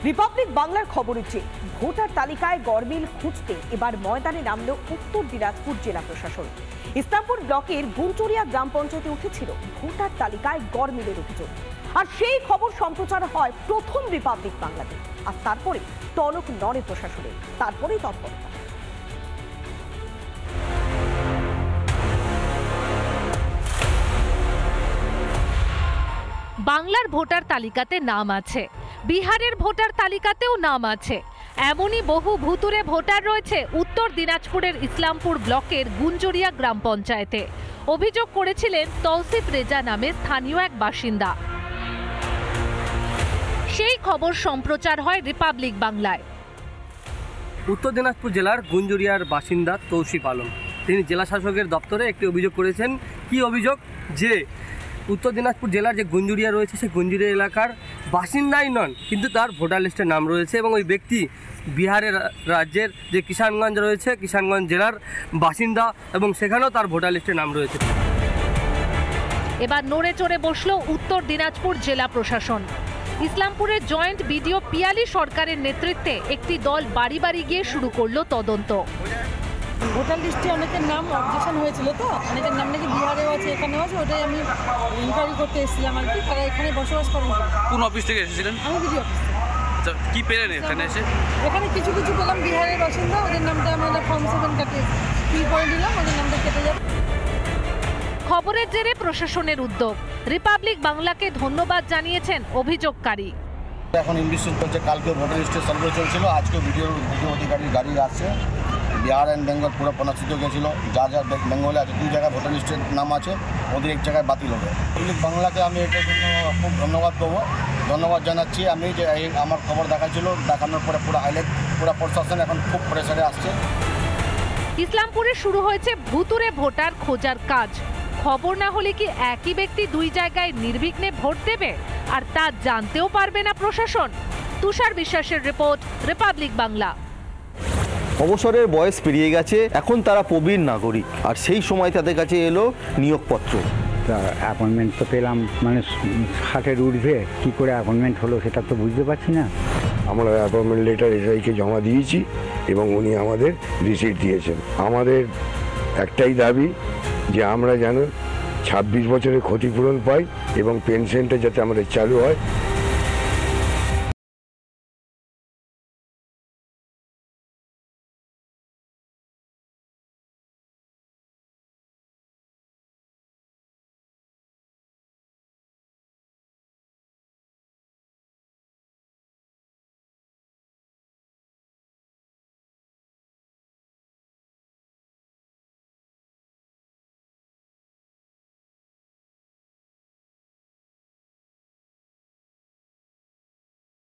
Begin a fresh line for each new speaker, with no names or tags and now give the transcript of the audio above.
Republic বাংলার খবরের চেয়ে ভোটার তালিকায় গরমিল খুঁজতে এবার ময়দানে নামল উত্তর দিনাজপুর জেলা প্রশাসন। ইসলামপুর ব্লকের গুঞ্চুরিয়া গ্রাম পঞ্চায়েতে উঠেছিল ভোটার তালিকায় গরমিলের অভিযোগ, আর সেই খবর সম্প্রচার হয় প্রথম রিপাবলিক বাংলাতে। আর তারপরে টনক নড়ে প্রশাসনের, তারপরেই তৎপরতা।
বাংলার ভোটার তালিকাতে নাম আছে, বিহারের ভোটার তালিকাতেও নাম আছে। এমনই বহু ভুতুরে ভোটার রয়েছে উত্তর দিনাজপুরের ইসলামপুর ব্লকের গুঞ্জুরিয়া গ্রাম পঞ্চায়েতে। অভিযোগ করেছিলেন তৌসিফ রেজা নামে স্থানীয় এক বাসিন্দা। সেই খবর সম্প্রচার হয় রিপাবলিক বাংলায়।
উত্তর দিনাজপুর জেলার গুঞ্জুরিয়ার বাসিন্দা তৌসিফ আলম, তিনি জেলা শাসকের দপ্তরে একটি অভিযোগ করেছেন। কি অভিযোগ? যে উত্তর দিনাজপুর জেলার যে গুঞ্জুরিয়া রয়েছে সেই গুঞ্জুরিয়া এলাকার বাসিন্দাই নন, কিন্তু তার ভোটার লিস্টে নাম রয়েছে, এবং ওই ব্যক্তি বিহারের রাজ্যের যে কিষানগঞ্জ রয়েছে, কিষানগঞ্জ জেলার বাসিন্দা, এবং সেখানেও তার ভোটার লিস্টে নাম রয়েছে।
এবার নড়ে চড়ে বসলো উত্তর দিনাজপুর জেলা প্রশাসন। ইসলামপুরের জয়েন্ট বিডিও পিয়ালি সরকারের নেতৃত্বে একটি দল বাড়ি বাড়ি গিয়ে শুরু করলো তদন্ত।
ভোটার লিস্টে অনেকের নাম অবজেকশন হয়েছিল, তো অনেকের নাম নাকি বিহারেও আছে, এখানেও আছে। ওটাই আমি ইনকোয়ারি করতে এসেছিলাম আর কি। তারা এখানে বসবাস করেন।
কোন অফিস থেকে এসেছিলেন?
আমি বিডিও অফিস।
আচ্ছা, কি পেলেন এখানে এসে?
এখানে কিছু কিছু পেলাম বিহারের বাসিন্দা, ওদের নামটা আমরা ফর্ম 7 কাটে ফিল করে দিলাম, ওদের নামটা কেটে যাবে।
খবরের জেরে প্রশাসনের উদ্যোগ। রিপাবলিক বাংলাকে ধন্যবাদ জানিয়েছেন অভিযোগকারী।
এখন ইনভেস্টিগেশন চলছে। কালকে ভোটার লিস্টের সার্ভে চলছিল, আজকে ভিডিও অধিকারীর গাড়ি আসছে। বিহার অ্যান্ড বেঙ্গল পুরো প্রণাচিত গেছিলো। যা যা বেঙ্গলে আছে 2 জায়গায় ভোটার লিস্টের নাম আছে, ওদের 1 জায়গায় বাতিল হবে। রিপাবলিক বাংলাকে আমি এটার জন্য খুব ধন্যবাদ জানাচ্ছি। আমি যে আমার খবর দেখাচ্ছিল, দেখানোর পরে পুরো হাইলাইট, পুরো প্রশাসন এখন খুব প্রেসারে আসছে।
ইসলামপুরে শুরু হয়েছে ভুতুরে ভোটার খোঁজার কাজ। খবর না হলে কি একই ব্যক্তি 2 জায়গায় নির্বিঘ্নে ভোট দেবে, আর তা জানতেও পারবে না প্রশাসন? তুষার বিশ্বাসের রিপোর্ট, রিপাবলিক বাংলা।
অবসরের বয়স পেরিয়ে গেছে, এখন তারা প্রবীণ নাগরিক, আর সেই সময় তাদের কাছে এলো নিয়োগপত্র।
অ্যাপয়েন্টমেন্ট তো পেলাম, মানে 60-এর ঊর্ধ্বে, কী করে অ্যাপয়েন্টমেন্ট হলো সেটা তো বুঝতে পারছি না।
আমরা অ্যাপয়েন্টমেন্ট লেটার এসআইকে জমা দিয়েছি এবং উনি আমাদের রিসিট দিয়েছেন। আমাদের একটাই দাবি যে আমরা যেন 26 বছরের ক্ষতিপূরণ পাই এবং পেনশনটা যাতে আমাদের চালু হয়।